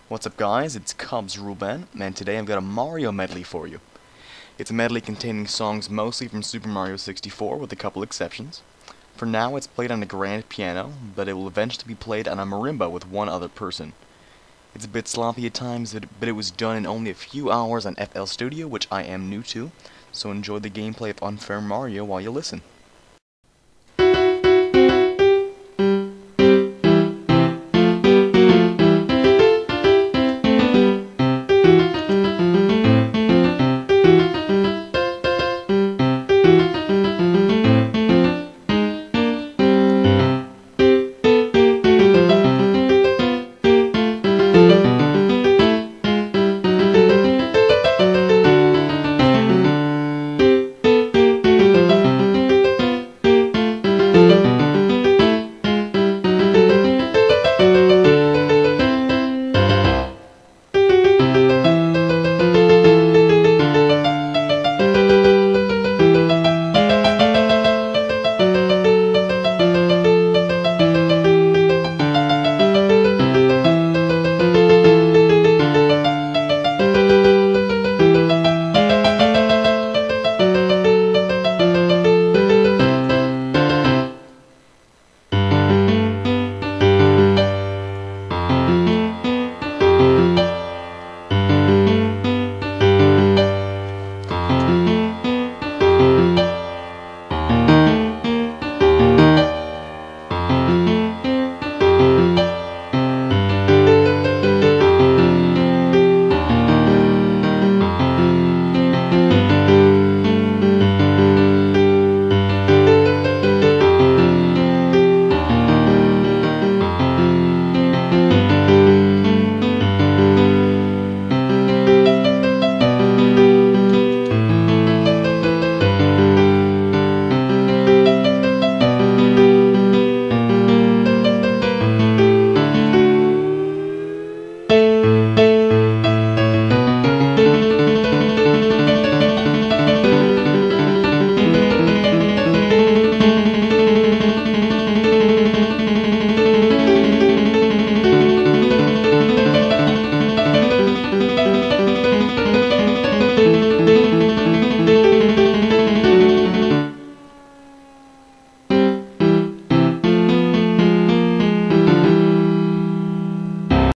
What's up guys, it's Cubs Ruben, and today I've got a Mario medley for you. It's a medley containing songs mostly from Super Mario 64 with a couple exceptions. For now it's played on a grand piano, but it will eventually be played on a marimba with one other person. It's a bit sloppy at times, but it was done in only a few hours on FL Studio, which I am new to, so enjoy the gameplay of Unfair Mario while you listen.